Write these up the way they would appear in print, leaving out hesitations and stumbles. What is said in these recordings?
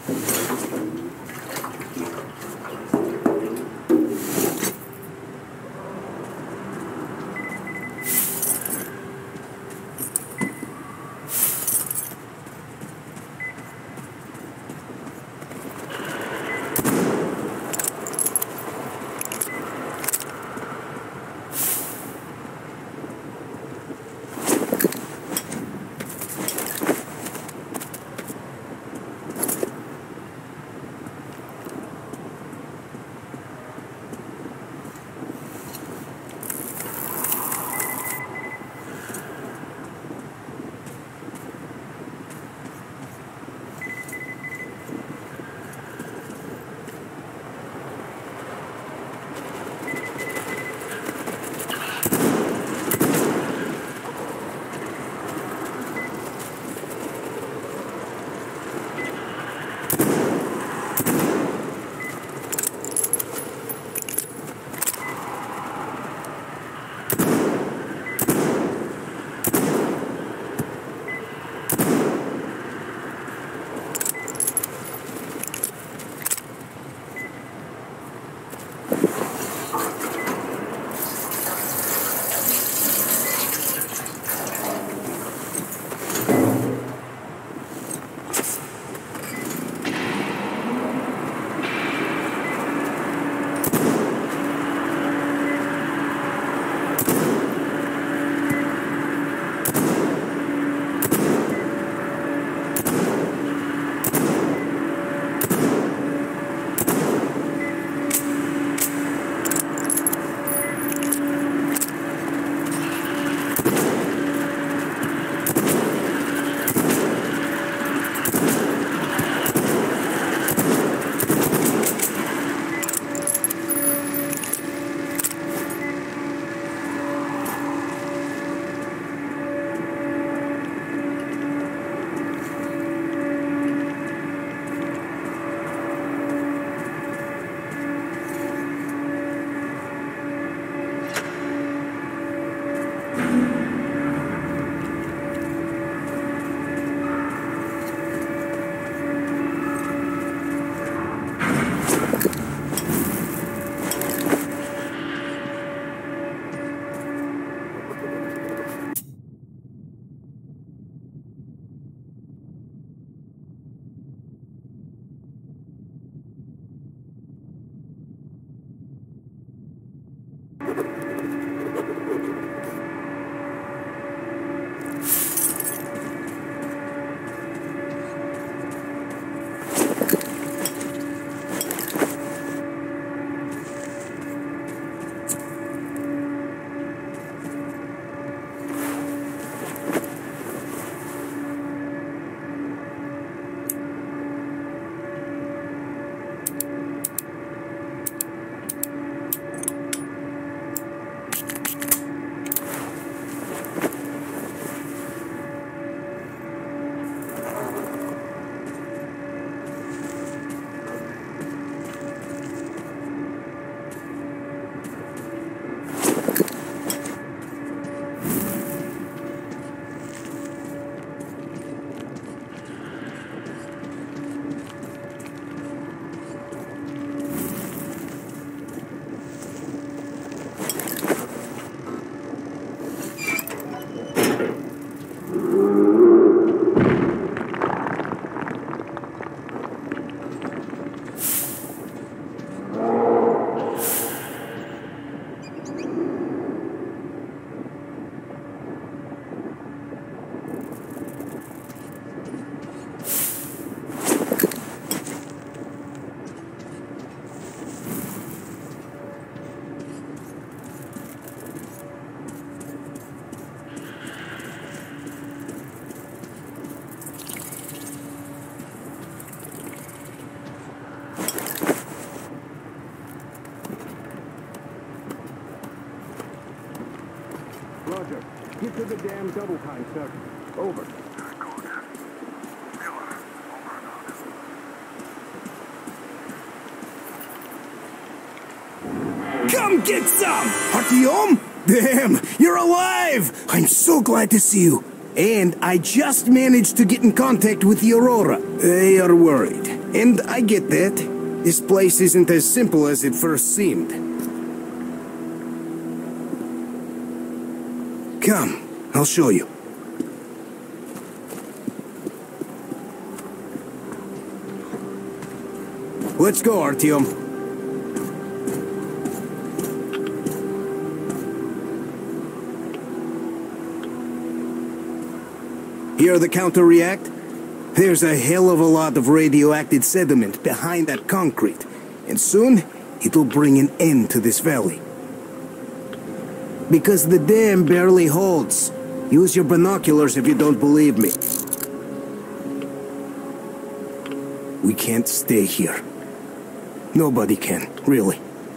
Roger. Get to the dam double time, sir. Over. Come get some! Artyom? Damn, you're alive! I'm so glad to see you. And I just managed to get in contact with the Aurora. They are worried. And I get that. This place isn't as simple as it first seemed. Come, I'll show you. Let's go, Artyom. Hear the counter-react? There's a hell of a lot of radioactive sediment behind that concrete, and soon it'll bring an end to this valley. Because the dam barely holds. Use your binoculars if you don't believe me. We can't stay here. Nobody can, really.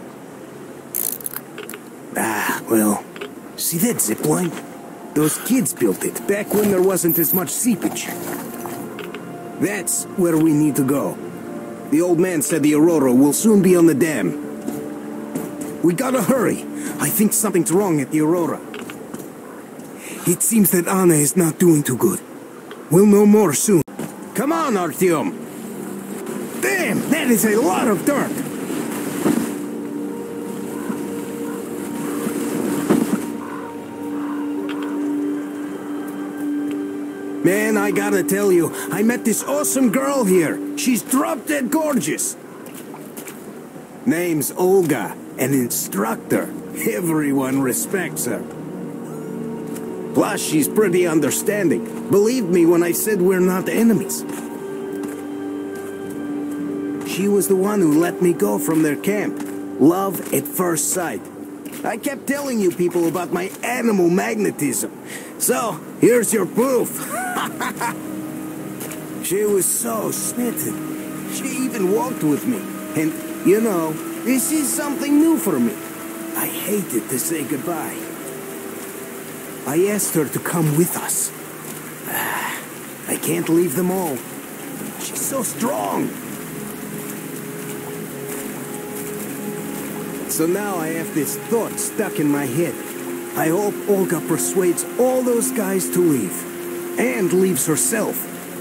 Well, see that zipline? Those kids built it back when there wasn't as much seepage. That's where we need to go. The old man said the Aurora will soon be on the dam. We gotta hurry. I think something's wrong at the Aurora. It seems that Anna is not doing too good. We'll know more soon. Come on, Artyom. Damn, that is a lot of dirt. Man, I gotta tell you, I met this awesome girl here. She's drop-dead gorgeous. Name's Olga, an instructor. Everyone respects her. Plus, she's pretty understanding. Believe me when I said we're not enemies. She was the one who let me go from their camp. Love at first sight. I kept telling you people about my animal magnetism. So, here's your proof. She was so smitten. She even walked with me. And, you know, this is something new for me. I hated to say goodbye. I asked her to come with us. I can't leave them all. She's so strong. So now I have this thought stuck in my head. I hope Olga persuades all those guys to leave. And leaves herself.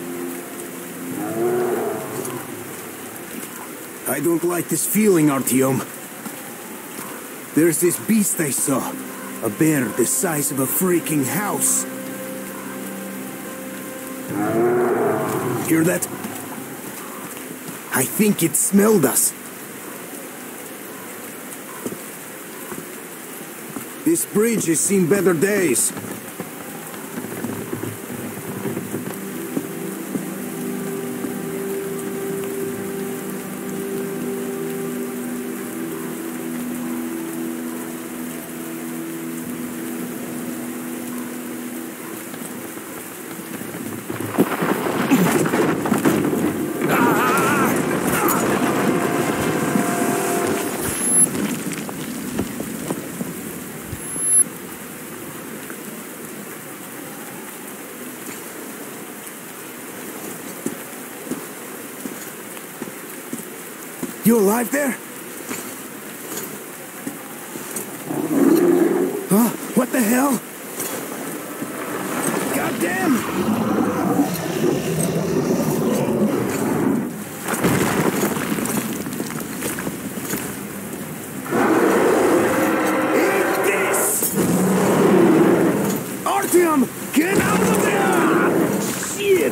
I don't like this feeling, Artyom. There's this beast I saw. A bear the size of a freaking house. Hear that? I think it smelled us. This bridge has seen better days. You alive there? Huh? What the hell? Goddamn! Eat this! Artyom, get out of there! Shit!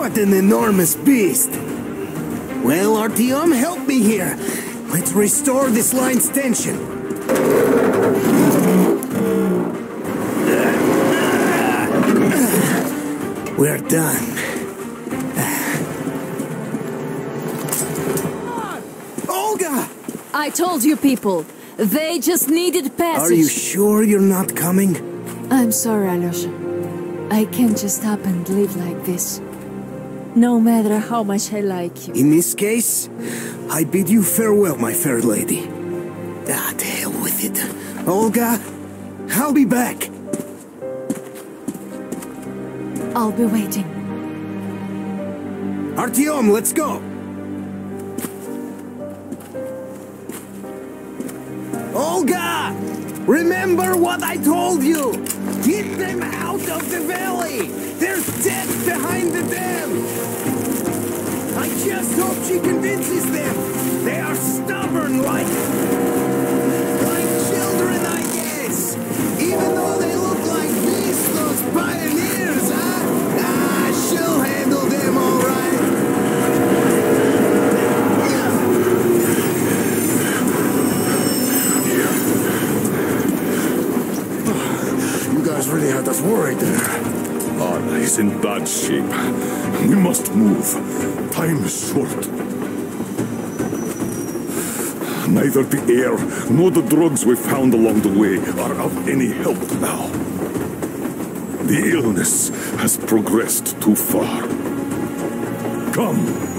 What an enormous beast! Well, Artyom, help me here. Let's restore this line's tension. We're done. Olga! I told you people, they just needed passage. Are you sure you're not coming? I'm sorry, Alyosha. I can't just up and live like this. No matter how much I like you. In this case, I bid you farewell, my fair lady. Ah, to hell with it. Olga, I'll be back. I'll be waiting. Artyom, let's go! Olga! Remember what I told you! Get them out of the valley! There's death behind the dam! I just hope she convinces them! They are stubborn like children, I guess! Even though they look like beasts, those pioneers, huh? Ah, she'll handle them all right! You guys really had us worried there. Anna is in bad shape. We must move. Time is short. Neither the air nor the drugs we found along the way are of any help now. The illness has progressed too far. Come.